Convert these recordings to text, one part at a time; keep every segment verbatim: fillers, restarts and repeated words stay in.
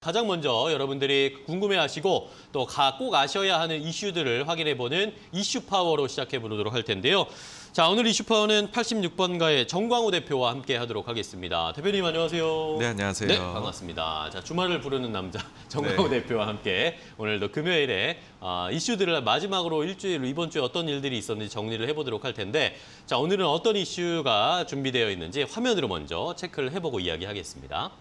가장 먼저 여러분들이 궁금해하시고 또 꼭 아셔야 하는 이슈들을 확인해보는 이슈파워로 시작해보도록 할 텐데요. 자, 오늘 이슈파워는 팔십육 번가의 정광호 대표와 함께 하도록 하겠습니다. 대표님 안녕하세요. 네, 안녕하세요. 네, 반갑습니다. 자, 주말을 부르는 남자 정광호 네. 대표와 함께 오늘도 금요일에 어, 이슈들을 마지막으로 일주일 이번 주에 어떤 일들이 있었는지 정리를 해보도록 할 텐데, 자, 오늘은 어떤 이슈가 준비되어 있는지 화면으로 먼저 체크를 해보고 이야기하겠습니다.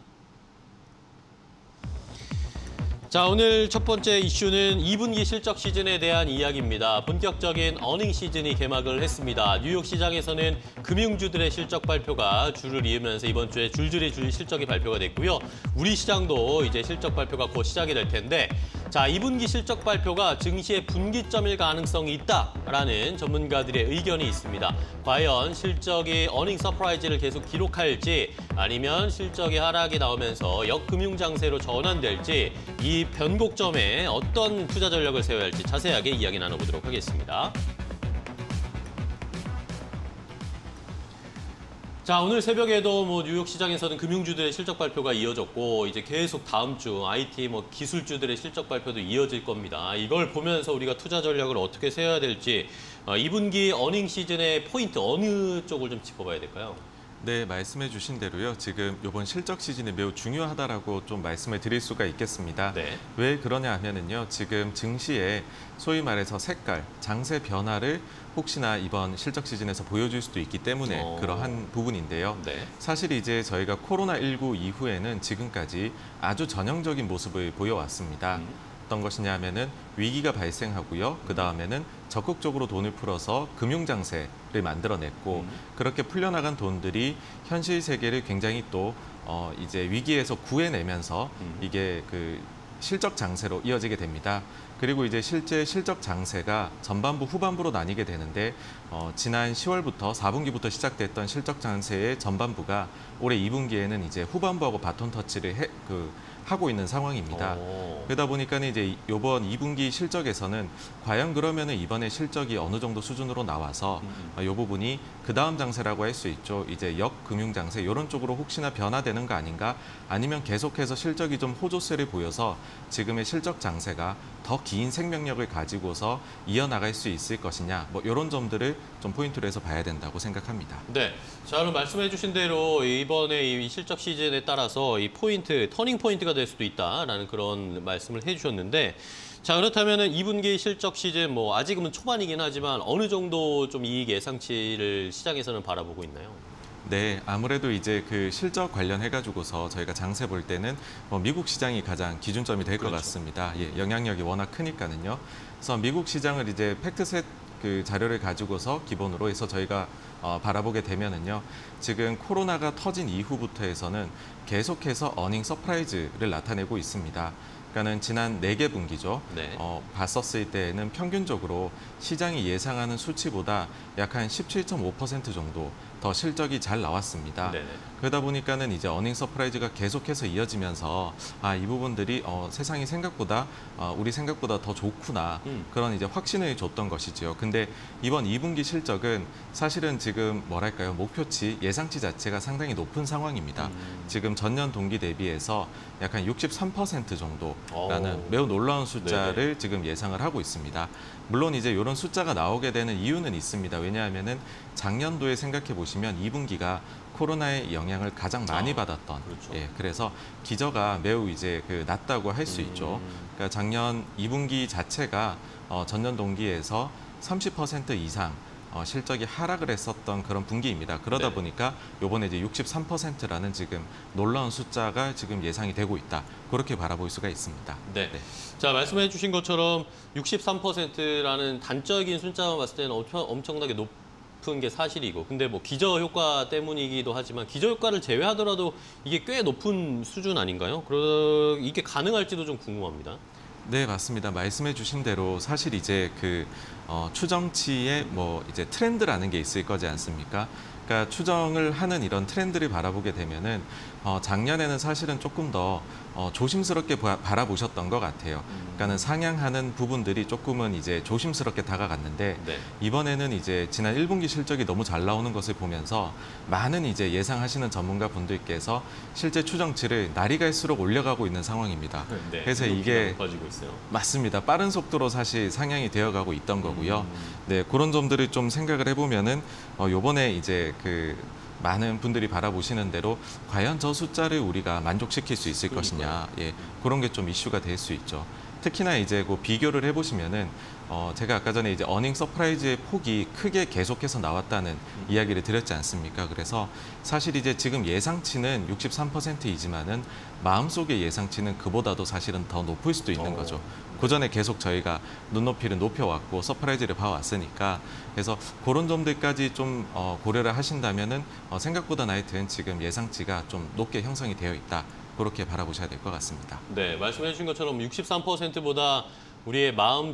자, 오늘 첫 번째 이슈는 이 분기 실적 시즌에 대한 이야기입니다. 본격적인 어닝 시즌이 개막을 했습니다. 뉴욕 시장에서는 금융주들의 실적 발표가 줄을 이으면서 이번 주에 줄줄이 줄 실적이 발표가 됐고요. 우리 시장도 이제 실적 발표가 곧 시작이 될 텐데, 자, 이 분기 실적 발표가 증시의 분기점일 가능성이 있다라는 전문가들의 의견이 있습니다. 과연 실적이 어닝 서프라이즈를 계속 기록할지 아니면 실적이 하락이 나오면서 역금융 장세로 전환될지, 이 변곡점에 어떤 투자 전략을 세워야 할지 자세하게 이야기 나눠보도록 하겠습니다. 자, 오늘 새벽에도 뭐 뉴욕 시장에서는 금융주들의 실적 발표가 이어졌고, 이제 계속 다음 주 아이티 뭐 기술주들의 실적 발표도 이어질 겁니다. 이걸 보면서 우리가 투자 전략을 어떻게 세워야 될지, 어, 이 분기 어닝 시즌의 포인트 어느 쪽을 좀 짚어봐야 될까요? 네, 말씀해 주신 대로요. 지금 이번 실적 시즌이 매우 중요하다라고 좀 말씀을 드릴 수가 있겠습니다. 네. 왜 그러냐 하면은요. 지금 증시의 소위 말해서 색깔, 장세 변화를 혹시나 이번 실적 시즌에서 보여줄 수도 있기 때문에 어... 그러한 부분인데요. 네. 사실 이제 저희가 코로나 십구 이후에는 지금까지 아주 전형적인 모습을 보여왔습니다. 음. 어떤 것이냐 하면은 위기가 발생하고요. 그 다음에는 적극적으로 돈을 풀어서 금융장세를 만들어냈고, 음. 그렇게 풀려나간 돈들이 현실 세계를 굉장히 또 어, 이제 위기에서 구해내면서 음. 이게 그 실적 장세로 이어지게 됩니다. 그리고 이제 실제 실적 장세가 전반부, 후반부로 나뉘게 되는데, 어, 지난 시월부터 사 분기부터 시작됐던 실적 장세의 전반부가 올해 이 분기에는 이제 후반부하고 바톤 터치를 해, 그, 하고 있는 상황입니다. 오. 그러다 보니까는 이제 이번 이 분기 실적에서는 과연 그러면은 이번에 실적이 어느 정도 수준으로 나와서 음. 이 부분이 그 다음 장세라고 할 수 있죠. 이제 역금융 장세 이런 쪽으로 혹시나 변화되는 거 아닌가? 아니면 계속해서 실적이 좀 호조세를 보여서 지금의 실적 장세가 더 긴 생명력을 가지고서 이어나갈 수 있을 것이냐, 뭐 이런 점들을 좀 포인트로 해서 봐야 된다고 생각합니다. 네, 자, 그럼 말씀해 주신 대로 이번에 이 실적 시즌에 따라서 이 포인트, 터닝 포인트가 될 수도 있다라는 그런 말씀을 해주셨는데, 자, 그렇다면은 이 분기 실적 시즌 뭐 아직은 초반이긴 하지만 어느 정도 좀 이익 예상치를 시장에서는 바라보고 있나요? 네, 아무래도 이제 그 실적 관련해가지고서 저희가 장세 볼 때는 뭐 미국 시장이 가장 기준점이 될 것 그렇죠. 같습니다. 예, 영향력이 워낙 크니까는요. 그래서 미국 시장을 이제 팩트셋 그 자료를 가지고서 기본으로 해서 저희가 어, 바라보게 되면은요. 지금 코로나가 터진 이후부터 해서는 계속해서 어닝 서프라이즈를 나타내고 있습니다. 그러니까는 지난 네 개 분기죠. 네. 어, 봤었을 때에는 평균적으로 시장이 예상하는 수치보다 약 한 십칠 점 오 퍼센트 정도 더 실적이 잘 나왔습니다. 네네. 그러다 보니까는 이제 어닝 서프라이즈가 계속해서 이어지면서 아, 이 부분들이 어, 세상이 생각보다 어, 우리 생각보다 더 좋구나 음. 그런 이제 확신을 줬던 것이죠. 근데 이번 이 분기 실적은 사실은 지금 뭐랄까요, 목표치 예상치 자체가 상당히 높은 상황입니다. 음. 지금 전년 동기 대비해서 약 한 육십삼 퍼센트 정도라는 오. 매우 놀라운 숫자를 네네. 지금 예상을 하고 있습니다. 물론 이제 이런 숫자가 나오게 되는 이유는 있습니다. 왜냐하면은 작년도에 생각해 보시면 이 분기가 코로나의 영향을 가장 많이 아, 받았던, 그렇죠. 예, 그래서 기저가 매우 이제 그 낮다고 할 수 음. 있죠. 그러니까 작년 이 분기 자체가 어, 전년 동기에서 삼십 퍼센트 이상 어, 실적이 하락을 했었던 그런 분기입니다. 그러다 네. 보니까 이번에 이제 육십삼 퍼센트라는 지금 놀라운 숫자가 지금 예상이 되고 있다. 그렇게 바라볼 수가 있습니다. 네. 네. 자, 말씀해 주신 것처럼 육십삼 퍼센트라는 단적인 숫자만 봤을 때는 엄청, 엄청나게 높은 게 사실이고, 근데 뭐 기저 효과 때문이기도 하지만 기저 효과를 제외하더라도 이게 꽤 높은 수준 아닌가요? 그러 이게 가능할지도 좀 궁금합니다. 네, 맞습니다. 말씀해 주신 대로 사실 이제 그 어, 추정치의 뭐 이제 트렌드라는 게 있을 거지 않습니까? 그러니까 추정을 하는 이런 트렌드를 바라보게 되면은 어, 작년에는 사실은 조금 더 어, 조심스럽게 바, 바라보셨던 것 같아요. 그러니까는 상향하는 부분들이 조금은 이제 조심스럽게 다가갔는데 네. 이번에는 이제 지난 일 분기 실적이 너무 잘 나오는 것을 보면서 많은 이제 예상하시는 전문가 분들께서 실제 추정치를 날이 갈수록 올려가고 있는 상황입니다. 네. 그래서 이게 높아지고 있어요. 맞습니다. 빠른 속도로 사실 상향이 되어가고 있던 거고요. 음. 네, 그런 점들을 좀 생각을 해보면은 어, 요번에 이제 그 많은 분들이 바라보시는 대로 과연 저 숫자를 우리가 만족시킬 수 있을 것이냐, 예, 그런 게 좀 이슈가 될 수 있죠. 특히나 이제 그 비교를 해보시면은 어, 제가 아까 전에 이제 어닝 서프라이즈의 폭이 크게 계속해서 나왔다는 음. 이야기를 드렸지 않습니까? 그래서 사실 이제 지금 예상치는 육십삼 퍼센트이지만은 마음속의 예상치는 그보다도 사실은 더 높을 수도 있는 어. 거죠. 그 전에 계속 저희가 눈높이를 높여왔고 서프라이즈를 봐왔으니까 그래서 그런 점들까지 좀 어, 고려를 하신다면은 어, 생각보다 하여튼 지금 예상치가 좀 높게 형성이 되어 있다. 그렇게 바라보셔야 될 것 같습니다. 네, 말씀해 주신 것처럼 육십삼 퍼센트보다 우리의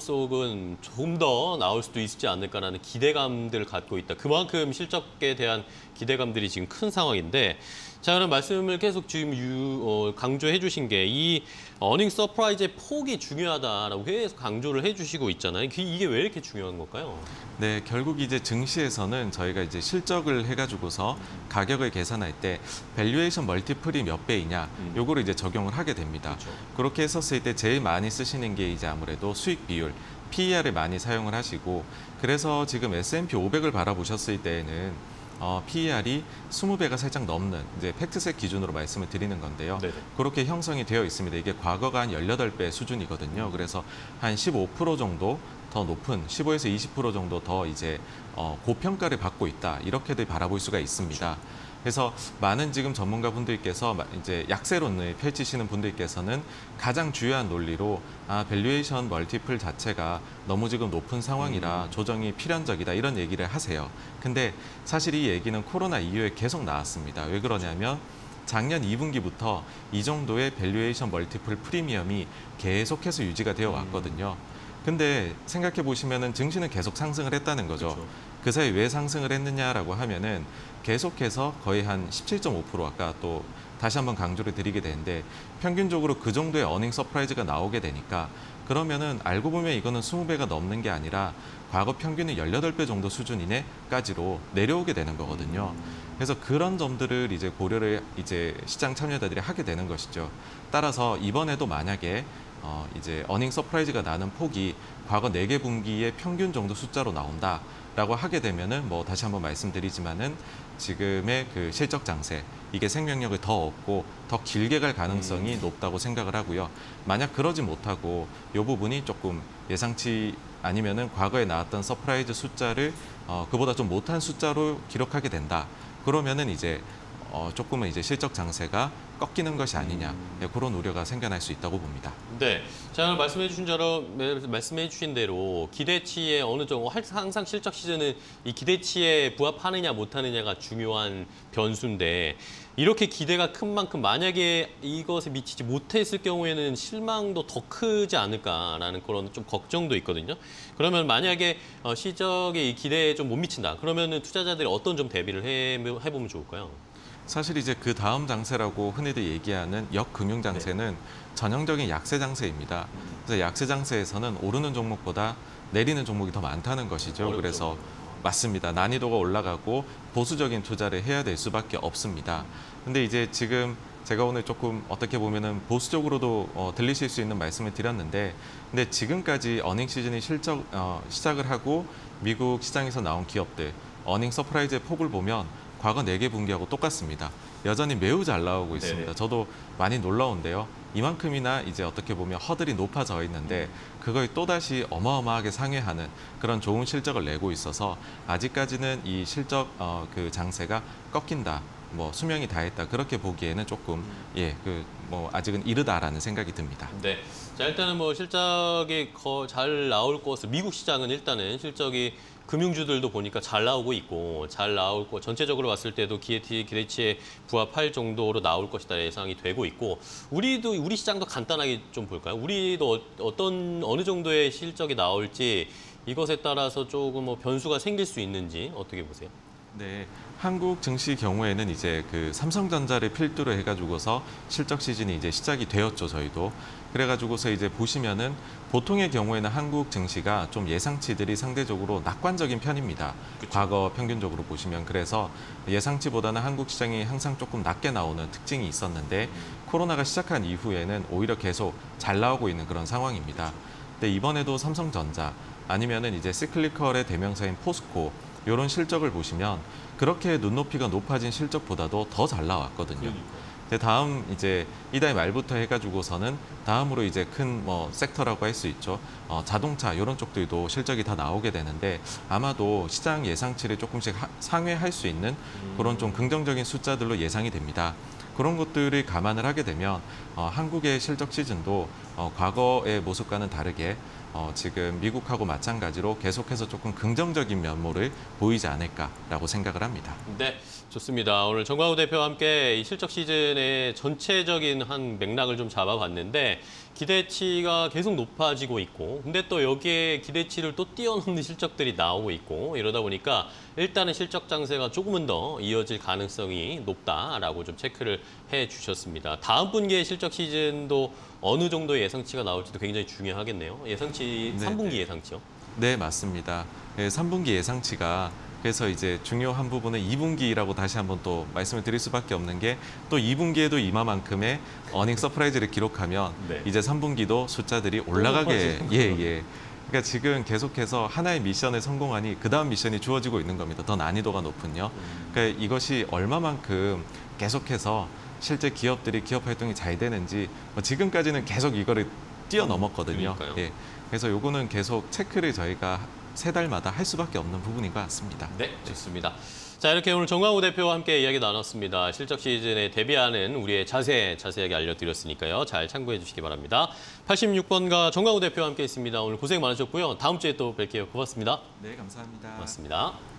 마음속은 조금 더 나올 수도 있지 않을까라는 기대감들을 갖고 있다. 그만큼 실적에 대한 기대감들이 지금 큰 상황인데, 자, 그럼 말씀을 계속 지금 유, 어, 강조해 주신 게 이 어닝 서프라이즈의 폭이 중요하다라고 계속 강조를 해 주시고 있잖아요. 그- 이게 왜 이렇게 중요한 걸까요? 네, 결국 이제 증시에서는 저희가 이제 실적을 해가지고서 가격을 계산할 때 밸류에이션 멀티플이 몇 배이냐, 음. 요거를 이제 적용을 하게 됩니다. 그렇죠. 그렇게 했었을 때 제일 많이 쓰시는 게 이제 아무래도 수익 비율, 피이알을 많이 사용을 하시고, 그래서 지금 에스 앤 피 오백을 바라보셨을 때에는 어, 피이알이 이십 배가 살짝 넘는 이제 팩트셋 기준으로 말씀을 드리는 건데요. 네네. 그렇게 형성이 되어 있습니다. 이게 과거가 한 십팔 배 수준이거든요. 그래서 한 십오 퍼센트 정도 더 높은 십오에서 이십 퍼센트 정도 더 이제 어, 고평가를 받고 있다. 이렇게들 바라볼 수가 있습니다. 그래서 많은 지금 전문가분들께서 마- 이제 약세론을 펼치시는 분들께서는 가장 주요한 논리로 아, 밸류에이션 멀티플 자체가 너무 지금 높은 상황이라 조정이 필연적이다 이런 얘기를 하세요. 근데 사실 이 얘기는 코로나 이후에 계속 나왔습니다. 왜 그러냐면 작년 이 분기부터 이 정도의 밸류에이션 멀티플 프리미엄이 계속해서 유지가 되어 왔거든요. 근데 생각해 보시면은 증시는 계속 상승을 했다는 거죠. 그렇죠. 그 사이 왜 상승을 했느냐라고 하면은 계속해서 거의 한 십칠 점 오 퍼센트 아까 또 다시 한번 강조를 드리게 되는데 평균적으로 그 정도의 어닝 서프라이즈가 나오게 되니까 그러면은 알고 보면 이거는 이십 배가 넘는 게 아니라 과거 평균의 십팔 배 정도 수준이네까지로 내려오게 되는 거거든요. 그래서 그런 점들을 이제 고려를 이제 시장 참여자들이 하게 되는 것이죠. 따라서 이번에도 만약에 어 이제 어닝 서프라이즈가 나는 폭이 과거 네 개 분기의 평균 정도 숫자로 나온다라고 하게 되면은 뭐 다시 한번 말씀드리지만은 지금의 그 실적 장세 이게 생명력을 더 얻고 더 길게 갈 가능성이 음. 높다고 생각을 하고요. 만약 그러지 못하고 이 부분이 조금 예상치 아니면은 과거에 나왔던 서프라이즈 숫자를 어 그보다 좀 못한 숫자로 기록하게 된다. 그러면은 이제 어 조금은 이제 실적 장세가 꺾이는 것이 아니냐 네, 그런 우려가 생겨날 수 있다고 봅니다. 네, 자 오늘 말씀해 주신 대로 말씀해 주신 대로 기대치에 어느 정도 항상 실적 시즌은 이 기대치에 부합하느냐 못하느냐가 중요한 변수인데 이렇게 기대가 큰 만큼 만약에 이것에 미치지 못했을 경우에는 실망도 더 크지 않을까라는 그런 좀 걱정도 있거든요. 그러면 만약에 어, 실적의 이 기대에 좀 못 미친다. 그러면은 투자자들이 어떤 좀 대비를 해, 해보면 좋을까요? 사실 이제 그 다음 장세라고 흔히들 얘기하는 역금융 장세는 네. 전형적인 약세 장세입니다. 그래서 약세 장세에서는 오르는 종목보다 내리는 종목이 더 많다는 것이죠. 어렵죠. 그래서 맞습니다. 난이도가 올라가고 보수적인 투자를 해야 될 수밖에 없습니다. 근데 이제 지금 제가 오늘 조금 어떻게 보면은 보수적으로도 어, 들리실 수 있는 말씀을 드렸는데, 근데 지금까지 어닝 시즌이 실적 어, 시작을 하고 미국 시장에서 나온 기업들 어닝 서프라이즈의 폭을 보면 과거 네 개 분기하고 똑같습니다. 여전히 매우 잘 나오고 있습니다. 네네. 저도 많이 놀라운데요. 이만큼이나 이제 어떻게 보면 허들이 높아져 있는데 그걸 또다시 어마어마하게 상회하는 그런 좋은 실적을 내고 있어서 아직까지는 이 실적 어, 그 장세가 꺾인다. 뭐 수명이 다했다. 그렇게 보기에는 조금 예, 그 뭐 아직은 이르다라는 생각이 듭니다. 네. 자, 일단은 뭐 실적이 거, 잘 나올 것을 미국 시장은 일단은 실적이 금융주들도 보니까 잘 나오고 있고 잘 나올 거 전체적으로 봤을 때도 기대치, 기대치에 부합할 정도로 나올 것이다 예상이 되고 있고 우리도 우리 시장도 간단하게 좀 볼까요? 우리도 어, 어떤 어느 정도의 실적이 나올지 이것에 따라서 조금 뭐 변수가 생길 수 있는지 어떻게 보세요? 네, 한국 증시 경우에는 이제 그 삼성전자를 필두로 해가지고서 실적 시즌이 이제 시작이 되었죠, 저희도. 그래가지고서 이제 보시면은 보통의 경우에는 한국 증시가 좀 예상치들이 상대적으로 낙관적인 편입니다. 그쵸. 과거 평균적으로 보시면. 그래서 예상치보다는 한국 시장이 항상 조금 낮게 나오는 특징이 있었는데 코로나가 시작한 이후에는 오히려 계속 잘 나오고 있는 그런 상황입니다. 근데 이번에도 삼성전자 아니면은 이제 시클리컬의 대명사인 포스코 이런 실적을 보시면 그렇게 눈높이가 높아진 실적보다도 더 잘 나왔거든요. 이제 다음 이제 이달 말부터 해가지고서는 다음으로 이제 큰 뭐 섹터라고 할 수 있죠. 어, 자동차 이런 쪽들도 실적이 다 나오게 되는데 아마도 시장 예상치를 조금씩 하, 상회할 수 있는 그런 좀 긍정적인 숫자들로 예상이 됩니다. 그런 것들을 감안을 하게 되면 어, 한국의 실적 시즌도 어, 과거의 모습과는 다르게 어, 지금 미국하고 마찬가지로 계속해서 조금 긍정적인 면모를 보이지 않을까라고 생각을 합니다. 네, 좋습니다. 오늘 정광우 대표와 함께 이 실적 시즌의 전체적인 한 맥락을 좀 잡아봤는데 기대치가 계속 높아지고 있고 근데 또 여기에 기대치를 또 뛰어넘는 실적들이 나오고 있고 이러다 보니까 일단은 실적 장세가 조금은 더 이어질 가능성이 높다라고 좀 체크를 해주셨습니다. 다음 분기의 실적 시즌도 어느 정도의 예상치가 나올지도 굉장히 중요하겠네요. 예상치, 네. 삼 분기 예상치요? 네, 맞습니다. 네, 삼 분기 예상치가 그래서 이제 중요한 부분은 이 분기라고 다시 한번 또 말씀을 드릴 수밖에 없는 게 또 이 분기에도 이마만큼의 어닝 서프라이즈를 기록하면 네. 이제 삼 분기도 숫자들이 올라가게 예, 예. 그러니까 지금 계속해서 하나의 미션을 성공하니 그 다음 미션이 주어지고 있는 겁니다. 더 난이도가 높은요. 그러니까 이것이 얼마만큼 계속해서 실제 기업들이 기업 활동이 잘 되는지 뭐 지금까지는 계속 이거를 뛰어넘었거든요. 그러니까요. 예. 그래서 요거는 계속 체크를 저희가 세 달마다 할 수밖에 없는 부분인 것 같습니다. 네, 좋습니다. 자, 이렇게 오늘 정광우 대표와 함께 이야기 나눴습니다. 실적 시즌에 대비하는 우리의 자세 자세하게 알려드렸으니까요. 잘 참고해 주시기 바랍니다. 팔십육 번가 정광우 대표와 함께 했습니다. 오늘 고생 많으셨고요. 다음 주에 또 뵐게요. 고맙습니다. 네, 감사합니다. 고맙습니다.